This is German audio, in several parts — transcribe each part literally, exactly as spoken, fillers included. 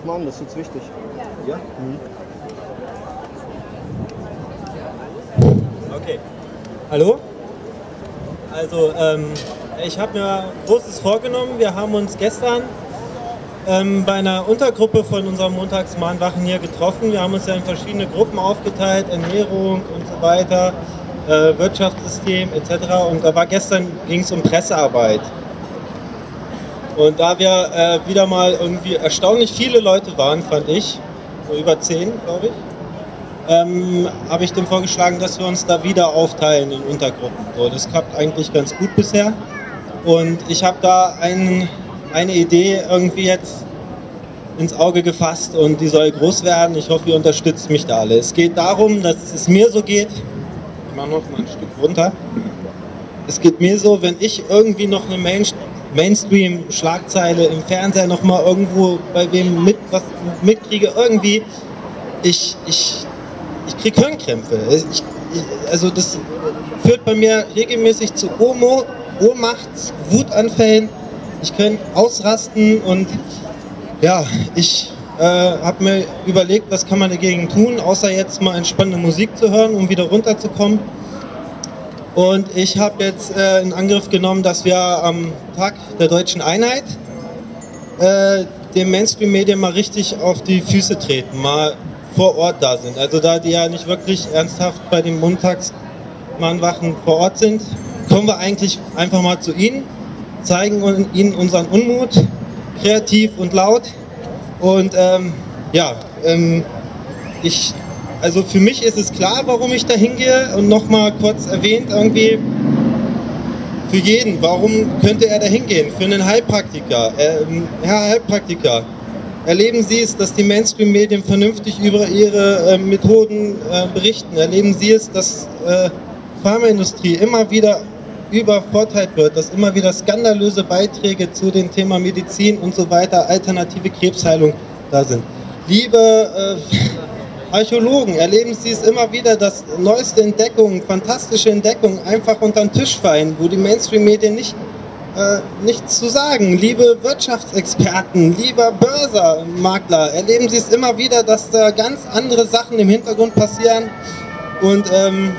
doch mal an, das ist jetzt wichtig. Ja? Mhm. Okay. Hallo? Also, ähm, ich habe mir Großes vorgenommen. Wir haben uns gestern ähm, bei einer Untergruppe von unseren Montagsmahnwachen hier getroffen. Wir haben uns ja in verschiedene Gruppen aufgeteilt, Ernährung und so weiter, äh, Wirtschaftssystem et cetera. Und da war gestern, ging es um Pressearbeit. Und da wir äh, wieder mal irgendwie erstaunlich viele Leute waren, fand ich, so über zehn, glaube ich, ähm, habe ich dem vorgeschlagen, dass wir uns da wieder aufteilen in Untergruppen. So, das klappt eigentlich ganz gut bisher. Und ich habe da ein, eine Idee irgendwie jetzt ins Auge gefasst und die soll groß werden. Ich hoffe, ihr unterstützt mich da alle. Es geht darum, dass es mir so geht. Ich mache noch mal ein Stück runter. Es geht mir so, wenn ich irgendwie noch eine Main Mainstream-Schlagzeile im Fernseher noch mal irgendwo bei wem mit was mitkriege, irgendwie, ich, ich, ich kriege Hirnkrämpfe. Ich, ich, also das führt bei mir regelmäßig zu Omo, Ohnmacht, Wutanfällen. Ich kann ausrasten und ja, ich äh, habe mir überlegt, was kann man dagegen tun, außer jetzt mal entspannende Musik zu hören, um wieder runterzukommen. Und ich habe jetzt äh, in Angriff genommen, dass wir am Tag der Deutschen Einheit äh, den Mainstream-Medien mal richtig auf die Füße treten, mal vor Ort da sind. Also da die ja nicht wirklich ernsthaft bei den Montagsmahnwachen vor Ort sind, kommen wir eigentlich einfach mal zu ihnen, zeigen ihnen unseren Unmut, kreativ und laut. Und ähm, ja, ähm, ich... Also für mich ist es klar, warum ich da hingehe und nochmal kurz erwähnt irgendwie für jeden, warum könnte er da hingehen? Für einen Heilpraktiker. Ähm, Herr Heilpraktiker, erleben Sie es, dass die Mainstream-Medien vernünftig über ihre äh, Methoden äh, berichten? Erleben Sie es, dass äh, Pharmaindustrie immer wieder übervorteilt wird, dass immer wieder skandalöse Beiträge zu dem Thema Medizin und so weiter, alternative Krebsheilung da sind? Liebe äh, Archäologen, erleben Sie es immer wieder, dass neueste Entdeckungen, fantastische Entdeckungen einfach unter den Tisch fallen, wo die Mainstream-Medien nicht, äh, nichts zu sagen. Liebe Wirtschaftsexperten, lieber Börsenmakler, erleben Sie es immer wieder, dass da ganz andere Sachen im Hintergrund passieren und ähm,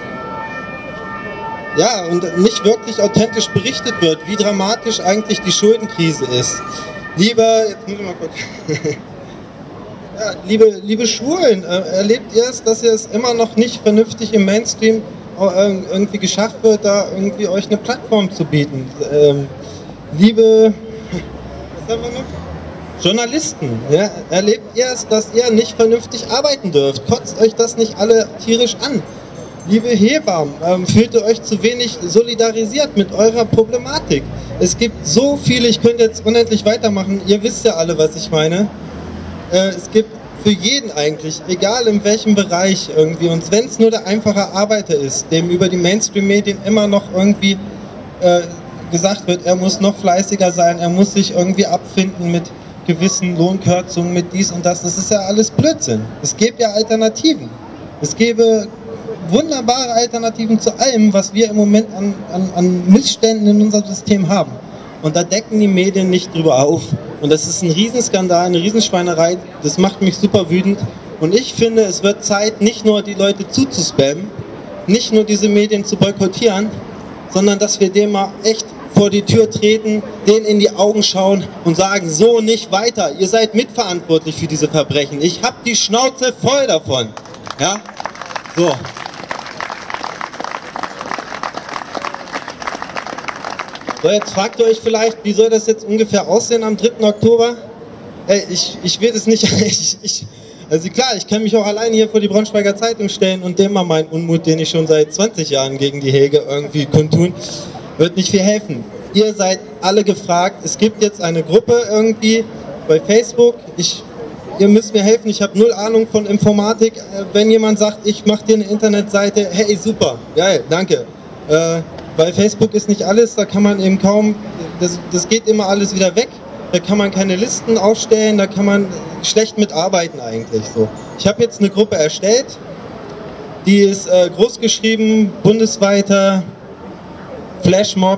ja, und nicht wirklich authentisch berichtet wird, wie dramatisch eigentlich die Schuldenkrise ist. Lieber, jetzt muss ich mal kurz... Ja, liebe, liebe Schwulen, äh, erlebt ihr es, dass ihr es immer noch nicht vernünftig im Mainstream äh, irgendwie geschafft wird, da irgendwie euch eine Plattform zu bieten? Ähm, liebe, was haben wir noch? Journalisten, ja, erlebt ihr es, dass ihr nicht vernünftig arbeiten dürft? Kotzt euch das nicht alle tierisch an? Liebe Hebammen, ähm, fühlt ihr euch zu wenig solidarisiert mit eurer Problematik? Es gibt so viele, ich könnte jetzt unendlich weitermachen, ihr wisst ja alle, was ich meine. Es gibt für jeden eigentlich, egal in welchem Bereich irgendwie, und wenn es nur der einfache Arbeiter ist, dem über die Mainstream-Medien immer noch irgendwie äh, gesagt wird, er muss noch fleißiger sein, er muss sich irgendwie abfinden mit gewissen Lohnkürzungen, mit dies und das, das ist ja alles Blödsinn. Es gäbe ja Alternativen. Es gäbe wunderbare Alternativen zu allem, was wir im Moment an, an, an Missständen in unserem System haben. Und da decken die Medien nicht drüber auf. Und das ist ein Riesenskandal, eine Riesenschweinerei. Das macht mich super wütend. Und ich finde, es wird Zeit, nicht nur die Leute zuzuspammen, nicht nur diese Medien zu boykottieren, sondern dass wir dem mal echt vor die Tür treten, denen in die Augen schauen und sagen, so nicht weiter. Ihr seid mitverantwortlich für diese Verbrechen. Ich habe die Schnauze voll davon. Ja? So. So, jetzt fragt ihr euch vielleicht, wie soll das jetzt ungefähr aussehen am dritten Oktober? Ey, ich, ich will das nicht, ich, ich, also klar, ich kann mich auch alleine hier vor die Braunschweiger Zeitung stellen und dem mal meinen Unmut, den ich schon seit zwanzig Jahren gegen die Hege irgendwie kundtun, wird nicht viel helfen. Ihr seid alle gefragt, es gibt jetzt eine Gruppe irgendwie bei Facebook, ich, ihr müsst mir helfen, ich habe null Ahnung von Informatik, wenn jemand sagt, ich mache dir eine Internetseite, hey super, geil, danke. Äh, Weil Facebook ist nicht alles, da kann man eben kaum, das, das geht immer alles wieder weg, da kann man keine Listen aufstellen, da kann man schlecht mitarbeiten eigentlich so. Ich habe jetzt eine Gruppe erstellt, die ist äh, groß geschrieben, bundesweiter Flashmob,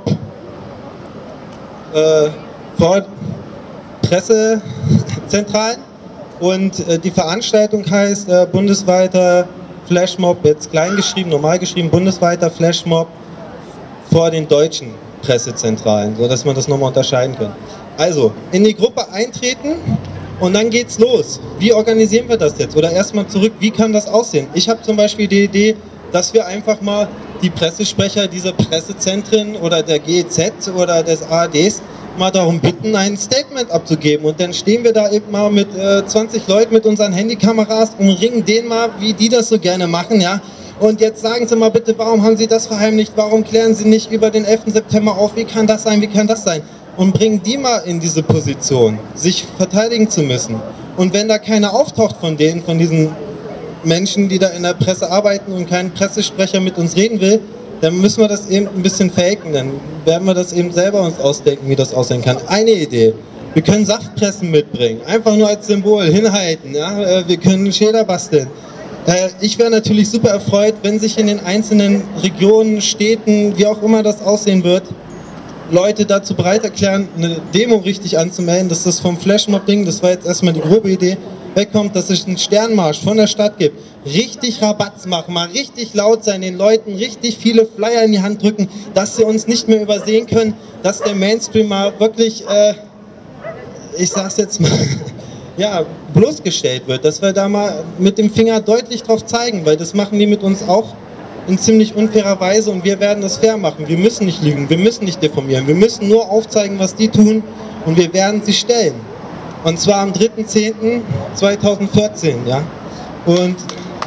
äh, vor Pressezentralen, Und äh, die Veranstaltung heißt äh, bundesweiter Flashmob, jetzt klein geschrieben, normal geschrieben, bundesweiter Flashmob vor den deutschen Pressezentralen, sodass man das nochmal unterscheiden kann. Also, in die Gruppe eintreten und dann geht's los. Wie organisieren wir das jetzt? Oder erstmal zurück, wie kann das aussehen? Ich habe zum Beispiel die Idee, dass wir einfach mal die Pressesprecher dieser Pressezentren oder der G E Z oder des A R Ds mal darum bitten, ein Statement abzugeben. Und dann stehen wir da eben mal mit äh, zwanzig Leuten mit unseren Handykameras, umringen den mal, wie die das so gerne machen, ja. Und jetzt sagen Sie mal bitte, warum haben Sie das verheimlicht? Warum klären Sie nicht über den elften September auf? Wie kann das sein? Wie kann das sein? Und bringen die mal in diese Position, sich verteidigen zu müssen. Und wenn da keiner auftaucht von denen, von diesen Menschen, die da in der Presse arbeiten und kein Pressesprecher mit uns reden will, dann müssen wir das eben ein bisschen faken. Dann werden wir das eben selber uns ausdenken, wie das aussehen kann. Eine Idee. Wir können Saftpressen mitbringen. Einfach nur als Symbol hinhalten. Ja? Wir können Schilder basteln. Ich wäre natürlich super erfreut, wenn sich in den einzelnen Regionen, Städten, wie auch immer das aussehen wird, Leute dazu bereit erklären, eine Demo richtig anzumelden, dass das vom Flashmob-Ding, das war jetzt erstmal die grobe Idee, wegkommt, dass es einen Sternmarsch von der Stadt gibt. Richtig Rabatz machen, mal richtig laut sein, den Leuten richtig viele Flyer in die Hand drücken, dass sie uns nicht mehr übersehen können, dass der Mainstream mal wirklich, äh, ich sag's jetzt mal, ja, bloßgestellt wird, dass wir da mal mit dem Finger deutlich drauf zeigen, weil das machen die mit uns auch in ziemlich unfairer Weise und wir werden das fair machen. Wir müssen nicht lügen, wir müssen nicht diffamieren, wir müssen nur aufzeigen, was die tun und wir werden sie stellen. Und zwar am dritten zehnten zweitausendvierzehn, ja. Und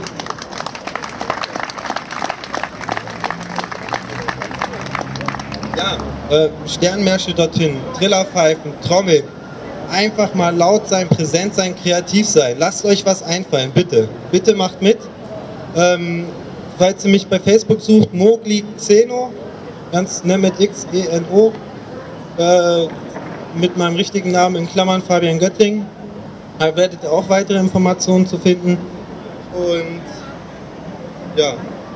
ja, äh, Sternmärsche dorthin, Trillerpfeifen, Trommeln. Einfach mal laut sein, präsent sein, kreativ sein. Lasst euch was einfallen, bitte. Bitte macht mit. Ähm, falls ihr mich bei Facebook sucht, Mogli Xeno, ganz ne, mit X E N O, äh, mit meinem richtigen Namen in Klammern Fabian Göttling. Da werdet ihr auch weitere Informationen zu finden. Und ja,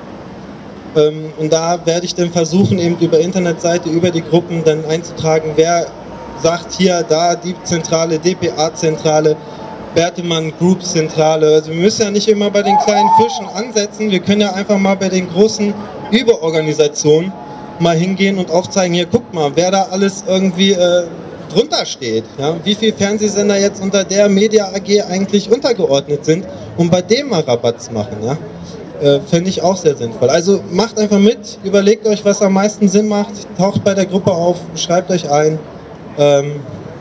ähm, und da werde ich dann versuchen, eben über Internetseite, über die Gruppen dann einzutragen, wer sagt hier, da die Zentrale, D P A-Zentrale, Bertemann Group-Zentrale. Also wir müssen ja nicht immer bei den kleinen Fischen ansetzen, wir können ja einfach mal bei den großen Überorganisationen mal hingehen und aufzeigen, hier guckt mal, wer da alles irgendwie äh, drunter steht. Ja? Wie viele Fernsehsender jetzt unter der Media A G eigentlich untergeordnet sind, um bei dem mal Rabatt zu machen. Ja? Äh, Fände ich auch sehr sinnvoll. Also macht einfach mit, überlegt euch, was am meisten Sinn macht, taucht bei der Gruppe auf, schreibt euch ein. Ähm,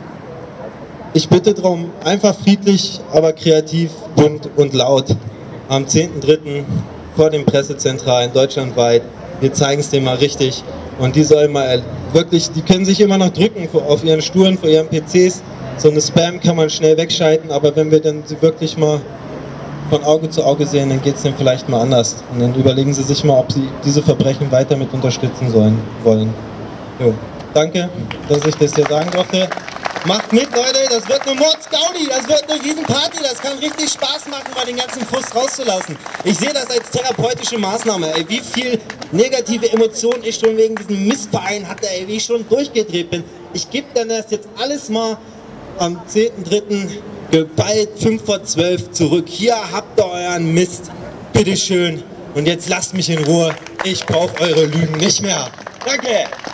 ich bitte darum, einfach friedlich, aber kreativ, bunt und laut am zehnten dritten vor den Pressezentralen deutschlandweit. Wir zeigen es denen mal richtig und die sollen mal wirklich, die können sich immer noch drücken auf ihren Stuhlen, vor ihren P Cs. So eine Spam kann man schnell wegschalten, aber wenn wir dann sie wirklich mal von Auge zu Auge sehen, dann geht es denen vielleicht mal anders. Und dann überlegen sie sich mal, ob sie diese Verbrechen weiter mit unterstützen sollen, wollen. Jo. Danke, dass ich das hier sagen durfte. Macht mit, Leute, das wird eine Mordsgaudi, das wird eine Riesenparty, das kann richtig Spaß machen, mal den ganzen Frust rauszulassen. Ich sehe das als therapeutische Maßnahme, ey, wie viel negative Emotionen ich schon wegen diesem Missverein hatte, ey, wie ich schon durchgedreht bin. Ich gebe dann das jetzt alles mal am zehnten dritten geballt fünf vor zwölf zurück. Hier habt ihr euren Mist, bitteschön. Und jetzt lasst mich in Ruhe, ich brauche eure Lügen nicht mehr. Danke!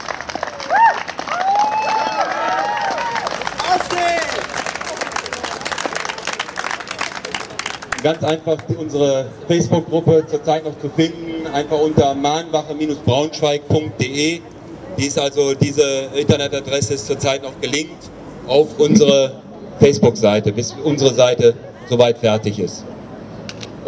Ganz einfach unsere Facebook-Gruppe zurzeit noch zu finden, einfach unter mahnwache Braunschweig punkt de. Die ist also, diese Internetadresse ist zurzeit noch gelinkt auf unsere Facebook-Seite, bis unsere Seite soweit fertig ist.